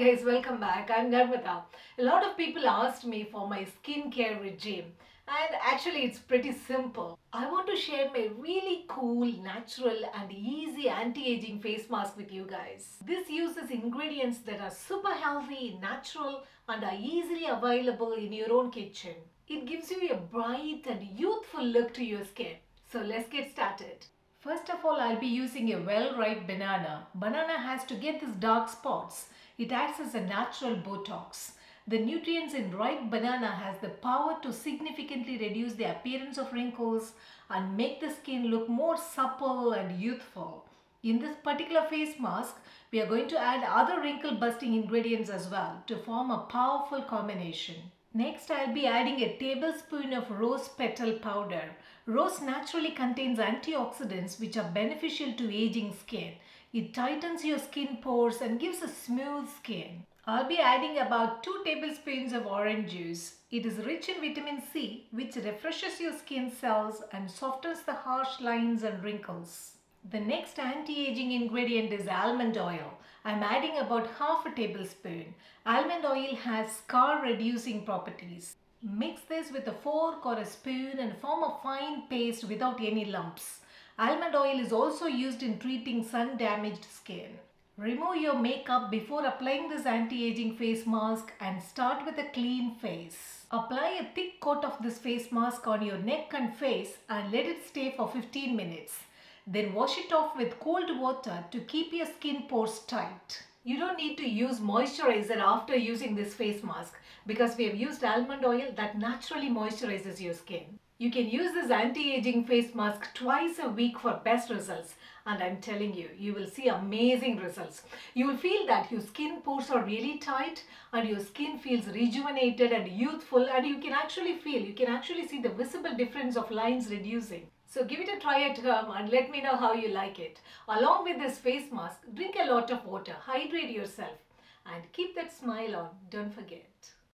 guys, welcome back. I'm Narmada. A lot of people asked me for my skincare regime, and actually it's pretty simple. I want to share my really cool, natural and easy anti-aging face mask with you guys. This uses ingredients that are super healthy, natural and are easily available in your own kitchen. It gives you a bright and youthful look to your skin. So let's get started. First of all, I'll be using a well-ripe banana. Banana has to get these dark spots. It acts as a natural Botox. The nutrients in ripe banana has the power to significantly reduce the appearance of wrinkles and make the skin look more supple and youthful. In this particular face mask, we are going to add other wrinkle busting ingredients as well to form a powerful combination. Next, I'll be adding a tablespoon of rose petal powder. Rose naturally contains antioxidants which are beneficial to aging skin. It tightens your skin pores and gives a smooth skin. I'll be adding about 2 tablespoons of orange juice. It is rich in vitamin C which refreshes your skin cells and softens the harsh lines and wrinkles. The next anti-aging ingredient is almond oil. I'm adding about half a tablespoon. Almond oil has scar reducing properties. Mix this with a fork or a spoon and form a fine paste without any lumps. Almond oil is also used in treating sun-damaged skin. Remove your makeup before applying this anti-aging face mask and start with a clean face. Apply a thick coat of this face mask on your neck and face and let it stay for 15 minutes. Then wash it off with cold water to keep your skin pores tight. You don't need to use moisturizer after using this face mask because we have used almond oil that naturally moisturizes your skin. You can use this anti-aging face mask twice a week for best results, and I'm telling you, you will see amazing results. You will feel that your skin pores are really tight and your skin feels rejuvenated and youthful, and you can actually see the visible difference of lines reducing. So give it a try at home and let me know how you like it. Along with this face mask, drink a lot of water, hydrate yourself and keep that smile on, don't forget.